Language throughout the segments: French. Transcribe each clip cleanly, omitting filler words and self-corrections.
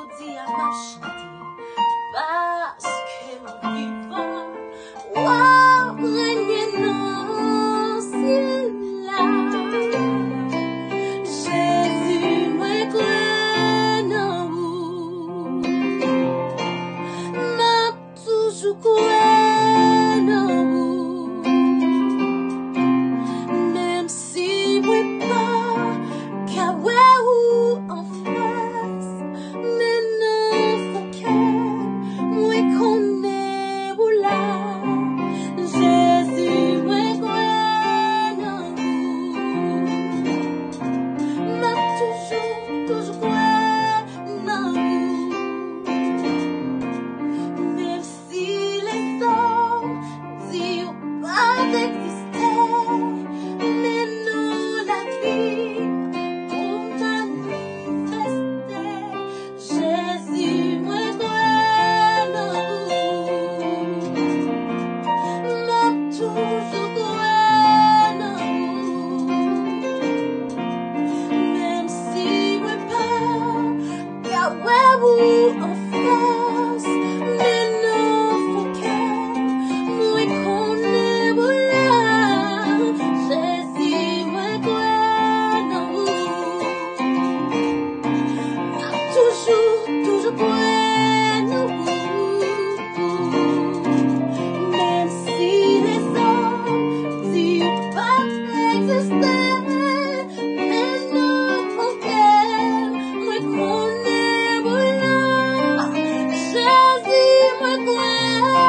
jodi a ma chante parce que vivant wa règne dans ciel là. Jésus moi crois dans vous, m'a toujours crois dans vous, même si moi pas qu'à ou en face, mais non faut que moi connais vous là. Jésus moi crois dans vous, m'a toujours crois dans vous, même si les hommes disent pas d'exister, mais nous la vie pour manifester. Jésus moi crois dans vous, m'a toujours crois dans vous, même si moi pas qu'à vous en face, mais non faut que moi connais vous là. Jésus moi crois dans vous, m'a toujours crois dans vous, même si les hommes disent pas exister, mais non faut que moi connais vous là. Jésus moi crois,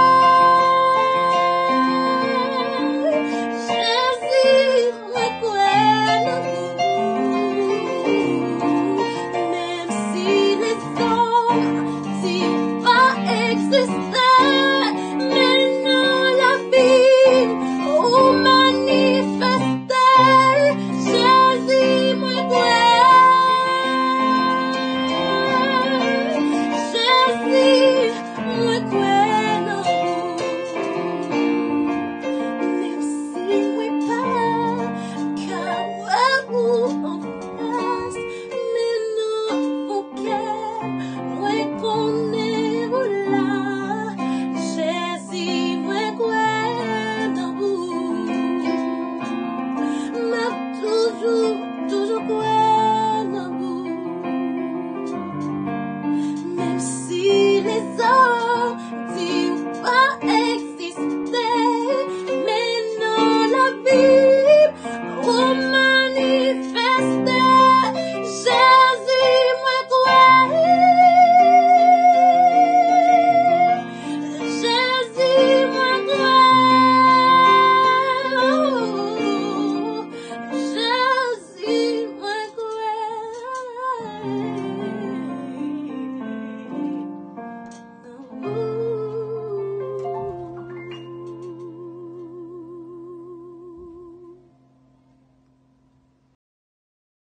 Jésus moi crois dans vous, même si les hommes disent pas exister, mais non la vie ou manifester. Jésus moi crois, Jésus moi crois dans vous, même si moi pas qu'à vous en face, mais non faut que moi connais vous là. Jésus moi crois dans vous, m'a toujours crois dans vous, même si les